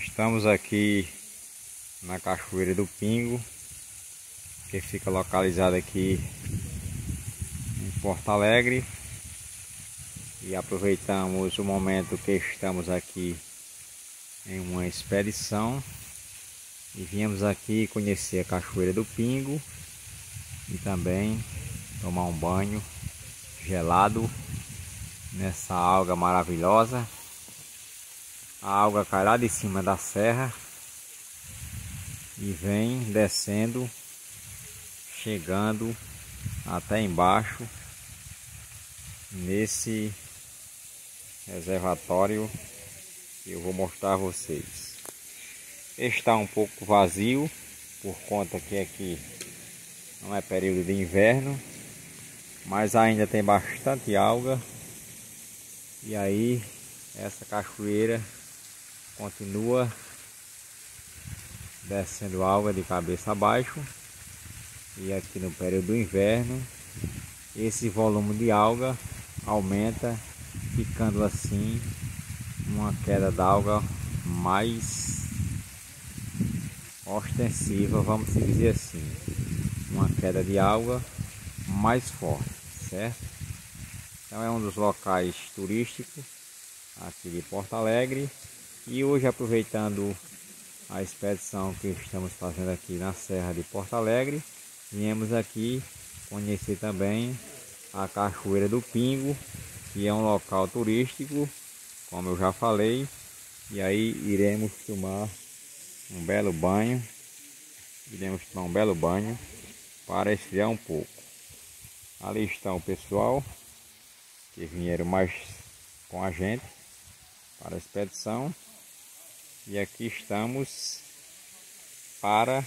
Estamos aqui na Cachoeira do Pingo, que fica localizada aqui em Porto Alegre, e aproveitamos o momento que estamos aqui em uma expedição e viemos aqui conhecer a Cachoeira do Pingo e também tomar um banho gelado nessa alga maravilhosa. A alga cai lá de cima da serra e vem descendo, chegando até embaixo nesse reservatório que eu vou mostrar a vocês. Está um pouco vazio por conta que aqui não é período de inverno, mas ainda tem bastante alga. E aí essa cachoeira continua descendo alga de cabeça abaixo, e aqui no período do inverno esse volume de alga aumenta, ficando assim uma queda d'alga mais ostensiva, vamos dizer assim, uma queda de alga mais forte, certo? Então é um dos locais turísticos aqui de Porto Alegre, e hoje, aproveitando a expedição que estamos fazendo aqui na Serra de Porto Alegre, viemos aqui conhecer também a Cachoeira do Pingo, que é um local turístico, como eu já falei, e aí iremos tomar um belo banho, para esfriar um pouco. Ali está o pessoal que vieram mais com a gente para a expedição, e aqui estamos para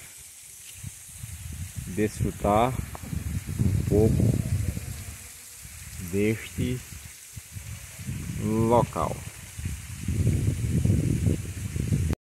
desfrutar um pouco deste local.